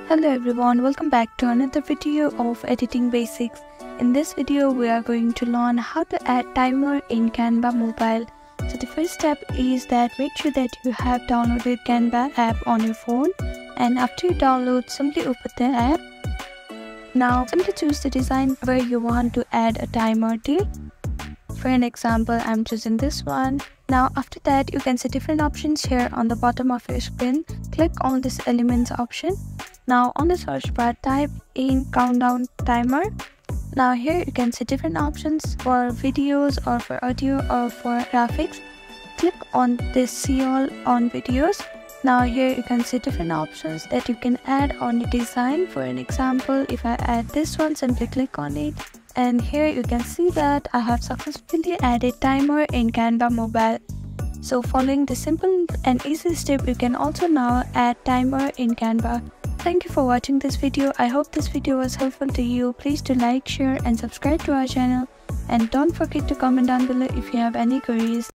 Hello everyone, welcome back to another video of editing basics. In this video we are going to learn how to add timer in Canva mobile. So the first step is that make sure that you have downloaded Canva app on your phone, and after you download, simply open the app. Now simply choose the design where you want to add a timer to. For an example, I'm choosing this one. Now after that, you can see different options here on the bottom of your screen. Click on this elements option. Now on the search bar, type in countdown timer. Now here you can see different options for videos or for audio or for graphics. Click on this see all on videos. Now here you can see different options that you can add on your design. For an example, if I add this one, simply click on it. And here you can see that I have successfully added timer in Canva mobile. So following the simple and easy step, you can also now add timer in Canva. Thank you for watching this video. I hope this video was helpful to you. Please do like, share and subscribe to our channel. And don't forget to comment down below if you have any queries.